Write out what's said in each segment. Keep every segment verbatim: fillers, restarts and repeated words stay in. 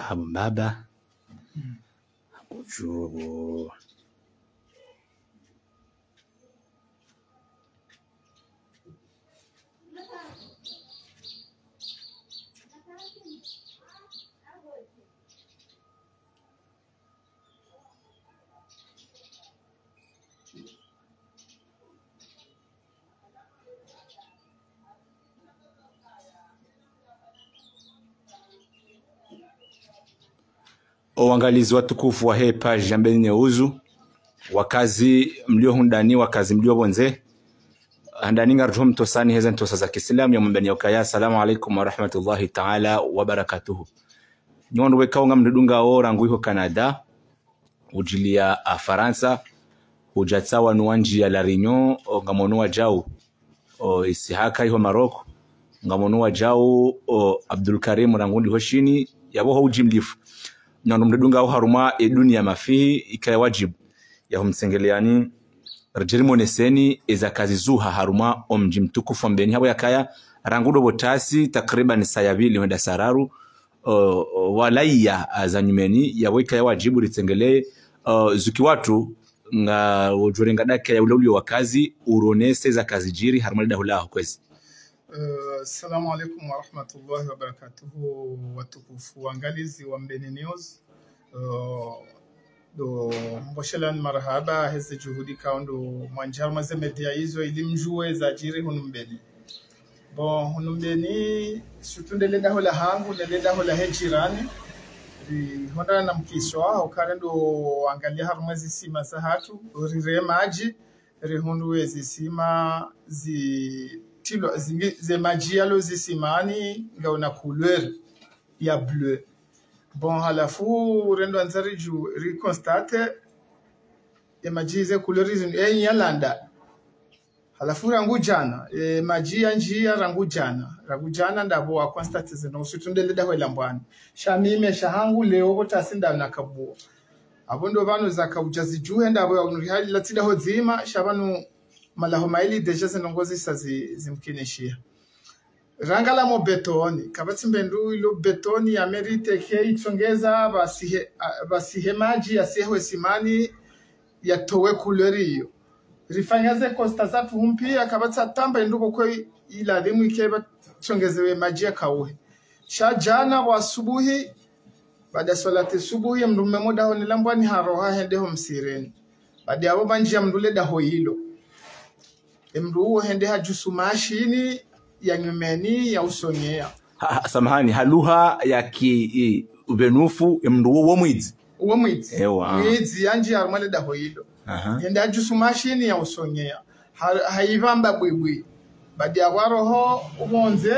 habu baba ujubu Uangalizi watukufu wa hii page ya mbeni neuzu wakazi mlio hundani wakazi mlio bonze handani ngarjum tosani heza ntosa za Kiislamu ya mbeni ukaya. Assalamu alaikum wa rahmatullahi ta'ala wa barakatuhu. Nyondo wekao ngamdunga ora nguiko Canada ujilia Faransa ujatsawa nuanji ya La Réunion ngamonua jau o isihaka iho Maroko ngamonua jau o Abdul Karim rangundi hoshini yabo ho ujimlifu nyondo mdunga au haruma e dunia mafihi ikaya wajibu ya humsengeleani rjirimo neseni eza kazi zuha haruma omji mtukufu mbeni habo yakaya rangudo botasi takriban sayabili wenda sararu uh, walaiya za nyumeni ya weka ya wajibu ritengele uh, zuki watu nga ujurenga dake ya ule wa kazi uronese za kazi jiri haruma dahulaho kwezi. Uh, Assalamu alaikum wa rahmatullahi wa barakatuhu watukufu wangalizi wa Mbeni News. Uh, do mboshelan marhaba heze juhudi kaundo mwanjaro maze media hizo ili mjue za jiri hunu Mbeni. Bon hunu Mbeni sutunde leda hola hangu leda hola hejirani ri honda na mkiswa ukarendo angalia harumwezi sima sahatu rire maji ri hundu wezi sima zi tilo ze maji yalo zisimani ngauna couleur ya bleu. Bon halafu rendo anzari ju reconstate e maji ze couleur izi e yalanda. Halafu rangu jana e maji ya njia rangu jana rangu jana ndabo wa constate ze no sutunde leda hwela mbwani shamime shahangu leo otasinda nakabuo abondo bano zakabujazi juhe ndabo ya hali latida hozima shabanu malaho maili deja zinongozi sazi zimkinishia rangala mo betoni kabatsi mbendu ilo betoni ya merite ke itongeza basihe basihe maji yasehwe simani yatowe couleur iyo rifanyaze costa zatu humpia kabatsa tamba nduko kwa ila demu ikeba chongezewe maji yakauhe shajana wa subuhi baada salati subuhi mdume moda ho nilambwani haroha hende ho msireni baada abo banji mdule daho hilo emruo hende hajusu mashini ya nyumeni ya usonyea ha, samahani haluha ya ki ubenufu emruo wo mwizi wo mwizi ewa mwizi yanji harumale daho hilo aha hende hajusu mashini ya usonyea ha, haivamba bwibwi baada waroho umonze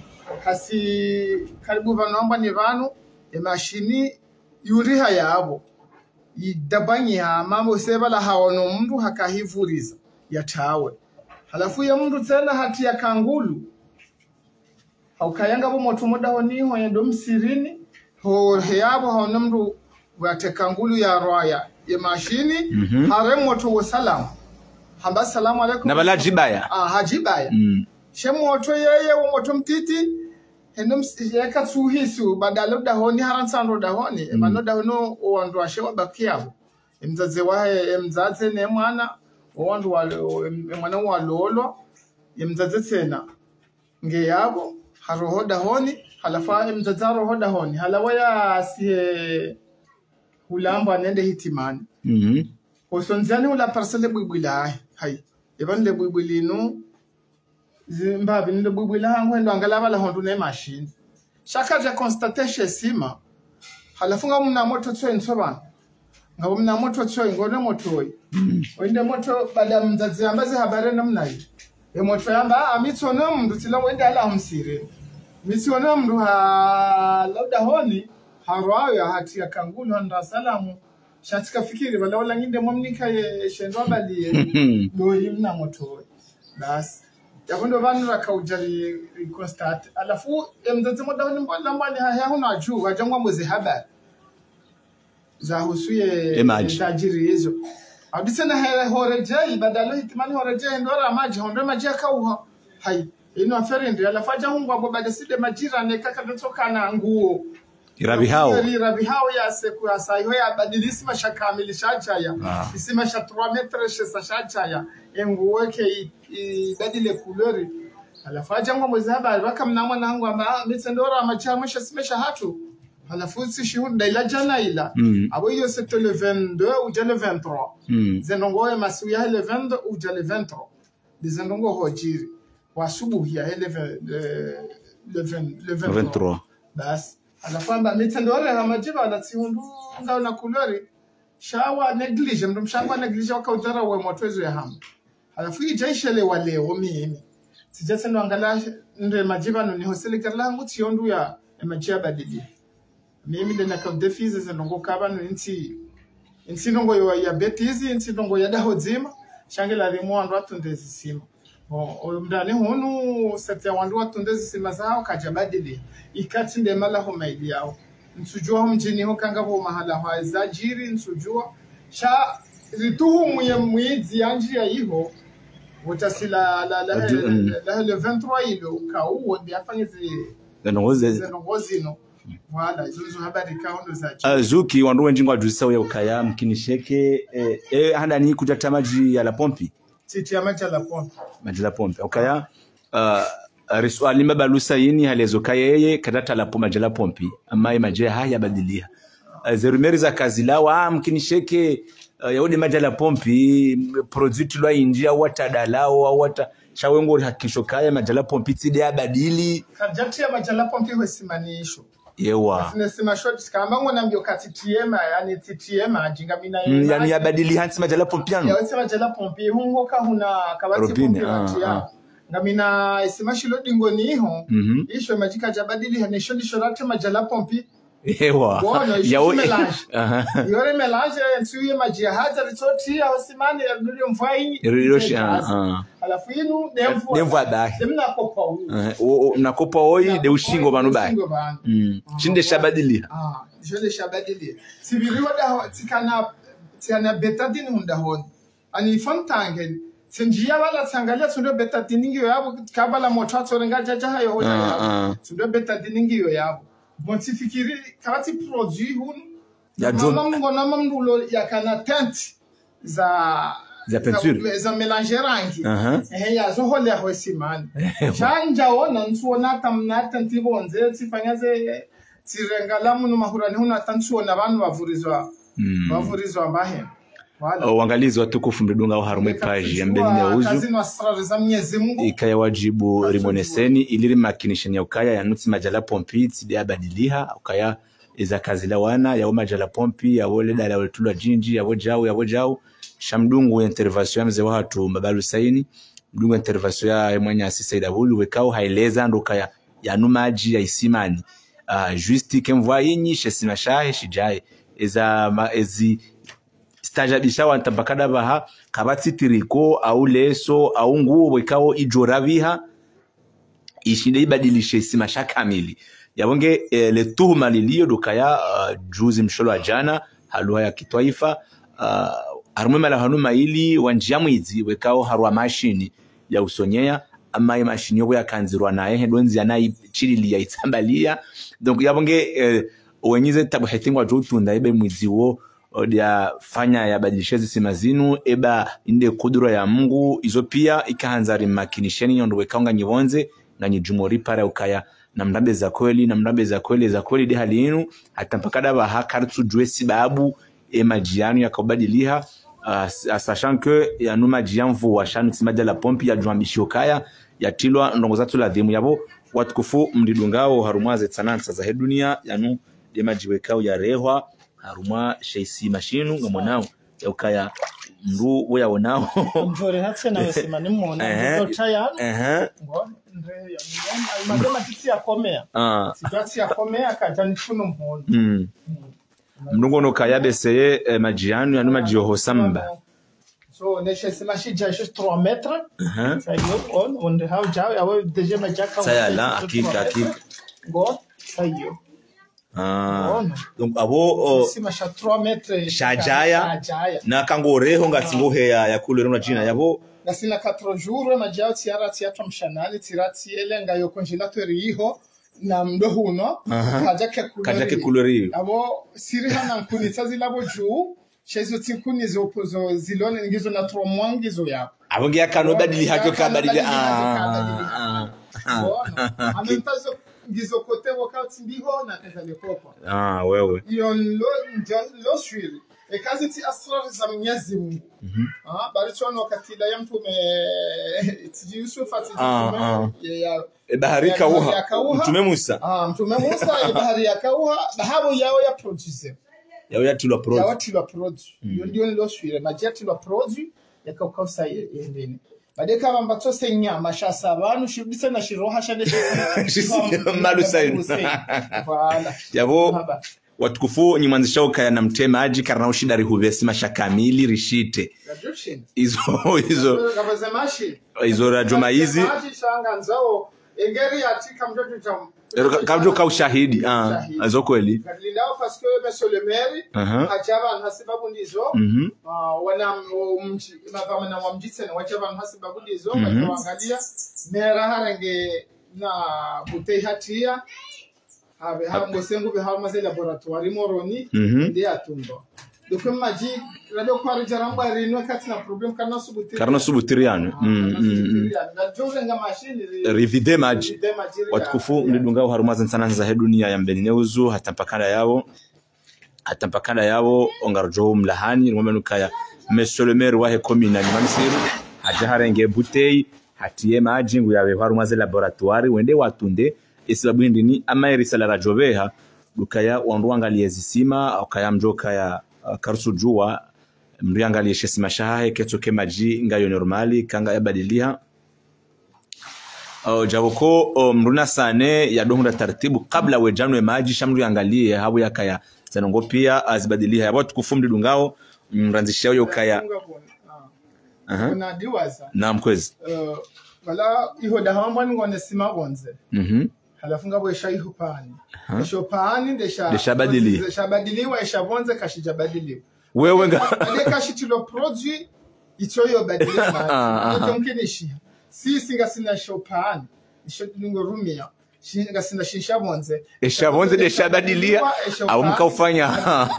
hasi karibu vanomba ni vanu emashini yuriha yabo idabanyi ha mambo sebala hawono mndu hakahivuriza yatawe halafu ya mndu tena hati ya kangulu haukayanga bo moto moda honi ho yendo msirini ho heyabo hawono mndu wate kangulu ya roya ya mashini mm -hmm. hare moto wa salam hamba salamu alaikum na bala jibaya ah hajibaya mm. she moto yeye wo moto mtiti hendom yeka tsuhisu badalo da honi haransando da honi mm. emano da hono owandu ashewa bakiabo emzaze wahe emzaze ne mwana owandu wa mwana wa lolo emzaze tena nge yabo haroho da honi halafa emzaze roho da honi halawaya sihe hulamba nende hitimani mhm mm osonzani ula parcelle bwibwila hai ebande bwibwilinu zimbabi nile bwibwila hangu endo angalaba la hondu ne machine shaka ja constate chez sima halafunga mna moto tso ensoba ngabo mna moto tso ngone moto yi wende moto bala mzazi ambaze habare namna yi e moto yamba amitsona mndu tsila wende ala humsire mitsona mndu ha lauda honi harwayo hati ya kangulu handa salamu shatika fikiri wala wala nginde momnika ye shendwa bali do yimna moto bas yakondo banu rakaujali constate alafu emzazi moda ni mbona mbani haya huna juu wajangwa mwezi habari za husuye tajiri hizo abisena hele horeje badalo hitimani horeje ndora maji honde maji akauha hai ino afere ndi alafaja hungwa bo bada side majira ne kaka ntoka na nguo irabi hao irabi hao ya seku ya sayo ya badilisi mashakamili shachaya isima sha trois metres sha shachaya enguweke ibadile couleur alafu aje ngo mwezaba baka mnamwa nangu amba mitsendora amachama sha simesha hatu alafu si shuhuda ila jana ila mm. abo hiyo c'était le vingt-deux ou le vingt-trois mm. zenongo ya masuya le vingt ou le vingt-trois zenongo hojiri wasubuhi ya le le vingt-trois bas alafu amba mitsendora amajiba anatsiundu ngao na couleur shawa neglige ndo mshangwa neglige wakautara we motwezo ya hamu alafu ijaishele wale mimi sijase ndo angala nde majiba no ni hosele karlangu tiondu ya emajia badili mimi ndena ka defize zenongo kaba no nti nti ndongo yo ya betizi nti ndongo ya dahodzima shangela rimwa ndo atundezi sima o mdani honu setia wandu atundezi sima zao kajabadili ikati nde mala ho maili yao nsujua mjini ho kanga bo mahala ha zajiri nsujua sha rituhu muye mwizi anji ya hiho utasila la la la le vingt-trois ilo kauo ndi afanye zi zenongozi zenongozi no wala izo habari kaundo za azuki wandu wenjingwa juzisa we ukaya mkinisheke eh, eh handa ni kutata maji ya la pompi titi ya maji ya la pompi maji la pompi ukaya uh, riswali mabalusa yini halezo kayeye kadata la maji la pompi ama maji haya badilia zerumeri za kazi lawa mkinisheke Uh, yaudi majala pompi product lwa injia wata dalao wata shawengo hakisho kaya majala pompi tide abadili subject ya majala pompi wesimanisho yewa sinasema short kama ngona mbio kati T M yani T M ajinga mina mm, yani abadili hansi majala pompi ano ya majala pompi hungo ka huna kabati pompi uh, uh. ngamina isimashilo dingoni ho mm -hmm. isho majika jabadili hanisho dishorate majala pompi ewa bona yao melange yore melange nsuye majia haja risoti ya osimani ya ndio mfai riroshi ah alafu inu demvu demvu adahi demna kopa u o nakopa oi de ushingo banu bai mm chinde shabadilia ah jole shabadilia sibiriwa da tikana tikana betadini hunda hon ani fantange senjia wala sangalia tundo betadini ngiyo yabo kabala motato rengaja jaha yo hoja tundo betadini ngiyo yabo bontifikiri kabati produit hun ya mama ngona mamdulo ya kana tente za za peinture za mélanger rangi eh ya zo hole ho simani chanja ona nsuona tamna tente bonze tsifanyaze tsirengala muno mahurani huna tansuona abantu bavurizwa bavurizwa bahe wala uangalizi watukufu mdunga au harume page ya mbeni ya uzu kazi na sara za Mwenyezi Mungu ikaya wajibu rimoneseni iliri makinisha ya ukaya ya nutsi majala pompi tide abadiliha ukaya iza kazi la wana ya majala pompi ya wole dala wetulwa jinji ya wojao ya wojao shamdungu intervention mze watu mabalu saini mdungu intervention ya mwenye asisa hulu wekao haileza ndokaya ya numaji ya isimani uh, justi kemvwa yinyi shesima shahe shijaye iza ma, ezi stajabisha wantabakada baha kabati tiriko au leso au nguo wekao ijoraviha ishinde ibadilishe simasha kamili yabonge e, le tuhuma lilio dukaya uh, juzi msholo ajana haluha ya kitwaifa uh, harumema la hanuma ili wanjiamwizi wekao harwa mashini ya usonyea ama ya mashini yogo ya kanzirwa na ehe donzi ya nai chilili ya itambalia donc yabonge e, wenyize tabuhetingwa jutunda ibe mwizi wo odia fanya ya badilishezi simazinu eba inde kudura ya Mungu izo pia ikahanzari makinisheni yondo wekaunga nyivonze na njumori para ukaya na mrabe za kweli na mrabe za kweli za kweli de hali yenu hata mpakada ba hakartu juesi babu e majianu ya kabadiliha uh, sachant que ya nu majianvu wa shanu tsimaja la pompi ya juambisho kaya ya tilwa ndongo zatu la dhimu yabo watukufu mdidungao harumwaze tsanansa za dunia yanu de majiwekao ya rehwa haruma sheisi mashinu ngamonao ya ukaya ndu we yaonao njore hatse na wesema nimona ndo chaya eh ngo ndre ya mwana almadema tisi ya komea ah sitasi ya komea kajani funo mhono mm mndungo no kayabe seye eh, majianu ya numa jiho samba so neshe sema shija je trois metres ça y est on on de how ja ya we deje majaka ça ya la akika akika ngo ça y est ah donc abo sima sha trois metres shajaya na kangoreho ngatingohe ya yakule rona jina yabo nasina quatre jours na jao tiara tiatra mshanali tirati elenga yo congélateur yiho na mdohu uno kajake kulori kajake kulori abo siri hana nkuni sazi labo juu shezo tinkuni zo zo zilone ngizo na tromwangi zo ya abo ngiya kano badili hako kabadili ah ah amentazo ngizo kote wakati ndiho na kaza lekopa ah wewe yon lo lo swili e kazi ti asrar za Mwenyezi Mungu ah bali chono wakati da yamtume tijiusu fati ya bahari kauha mtume Musa ah mtume Musa bahari ya kauha bahabo yao ya producer yao ya tulwa produce yao tulwa produce yo ndio lo swile maji tulwa produce yakaukosa yendeni bade kama mbato senya mashasa abantu shibise na shiroha shande malu sain wala yabo watukufu ni mwanzisha ukaya na mtema aji karna ushida rihuvesi mashakamili rishite izo izo izo rajoma hizi engeri atika mjojo jamu kabjo ka ushahidi ah azo kweli kadilindao parce que monsieur le maire hajaba hasibabu ndizo wana mji mavama na wamjitse na wajaba hasibabu ndizo waangalia mera harenge na butei hatia habe hambo sengu be hamaze laboratoire moroni ndi atumbo dokwe maji radio kwa jaramba rino kati na problem kana subutiri kana subutiriano mm ndajoze nga machine rivide maji watukufu mlidungao harumaza sana za he dunia ya mbeni neuzu hatampakana yao hatampakana yao ongarjo mlahani ngomenukaya monsieur le maire wa he commune ni manisiru ajaharenge butei hatiye maji ngo yawe harumaze laboratoire wende watunde isababu ndini amairi sala rajobeha dukaya wanduangalie zisima ukaya mjoka ya uh, karusu jua mriangalie shesima shahe ketoke maji ngayo normali kanga yabadiliha uh, jaboko uh, mruna sane ya dohunda taratibu kabla wejanwe maji shamru yangalie habu yakaya zanongo pia azibadiliha ya watu kufumdi dungao mranzishao yokaya aha na diwaza na mkwezi uh, wala iho dahamba ngone sima bonze mhm halafunga bwe shayiho pani esho pani ndesha deshabadili deshabadiliwa eshabonze kashijabadiliwa wewe nga ade kashitilo produit ichoyo badilima ndomkeneshi si singa sina shopani isho ningo rumia singa sina shishabonze eshabonze deshabadilia au mkaufanya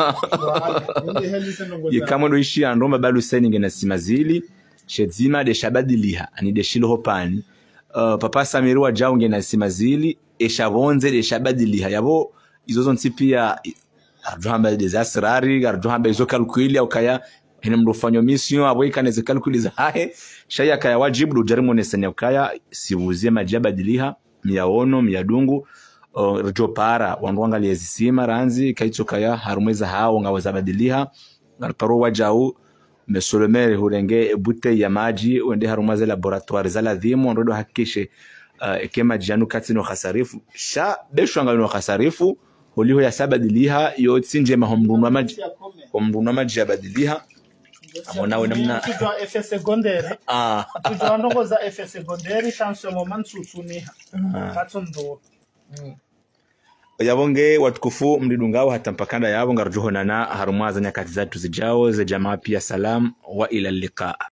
yekamo ndo ishi andoma balu seninge na simazili shedzima deshabadiliha ani deshilo hopani Uh, papa Samiru wa jaunge na simazili eshabonze deshabadiliha yabo izozo nsipia arjuhamba desasrari arjuhamba izo kalkuli au kaya hene mrufanyo mission abo ikaneze kalkuli za hahe shaya kaya wajibu rujarimu nesanya kaya sibuzie majabadiliha miyaono miyadungu uh, rjopara wanduangalie zisima ranzi kaito kaya harumeza hao ngawaza badiliha ngarparo wajau monsieur le maire hurenge bute ya maji wende harumaze laboratoire za ladhimu ndodo hakikishe uh, kema janu kati no khasarifu sha beshwanga no khasarifu holiho ya sabadiliha yotsinje mahomrunwa maji homrunwa maji ya badiliha amona we namna tujwa effet secondaire ah tujwa ndongo za effet secondaire chance moment susuniha katsondo yabonge watukufu mdidungao hatampakanda yabo ngarjuhonana harumaza nyakati zatu zijao za jamaa pia salam wa ila liqa.